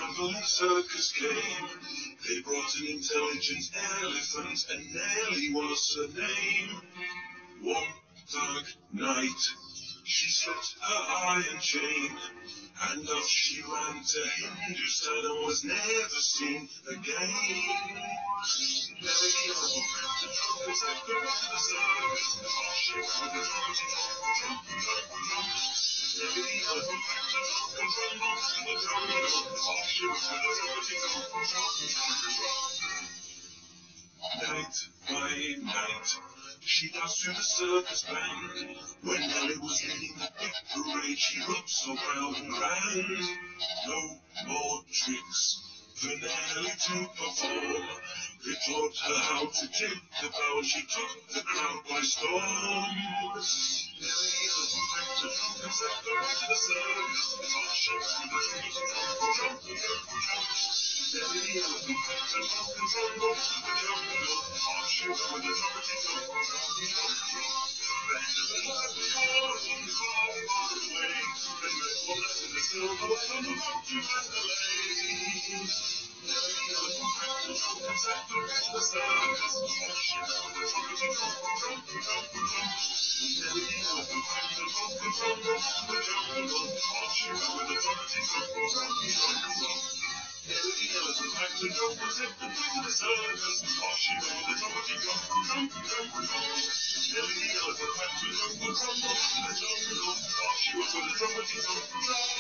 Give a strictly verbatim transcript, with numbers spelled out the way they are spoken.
traveling circus came. They brought an intelligent elephant, and Nellie was her name. One dark night, she slipped her iron chain, and off she ran to Hindustan and was never seen again. Nellie overwhelmed the trumpets at the rest of the circus. Off she went with the trumpety trump, trump, trump, trump. Nellie overwhelmed the trump and trumble in the jungle. Off she went with the trumpety trump, trump, trump, trump. Night by night, she danced through the circus band. When Nellie was leading the big parade, she looked so proud and grand. No more tricks for Nellie to perform. They taught her how to take the bow, and she took the crowd by storm. Nellie overwhelmed the trumpets at the rest of the circus. Off she went with the trumpety trump, trump, trump, trump. Nellie overwhelmed the trump and trumble in the jungle. Off she went with the trumpety trump, trump, trump, trump. The end of the night was falling far, far away. The men were left in the silver on the mountain and the lake. Nellie overwhelmed the trumpets at the rest of the circus. Off she went with the trumpety trump, trump, trump, trump. Nellie overwhelmed the trump and trumble in the jungle. Off she went with the trumpety trump, trump, trump, trump. Nellie elephant packed the trumpet at the place of the circus. Off she went with the trumpety trump, trump, trump, trump. Nellie elephant packed the trump and trumble in the jungle. Off she went with the trumpety trump, trump.